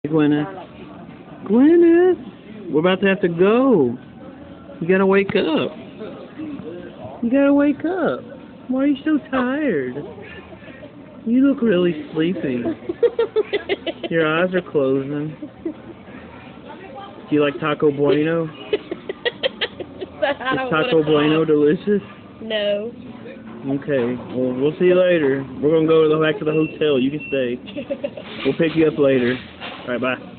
Gwyneth. Gwyneth! We're about to have to go. You gotta wake up. You gotta wake up. Why are you so tired? You look really sleepy. Your eyes are closing. Do you like Taco Bueno? Is Taco Bueno delicious? No. Okay, well, we'll see you later. We're going to go back to the hotel. You can stay. We'll pick you up later. Alright, bye.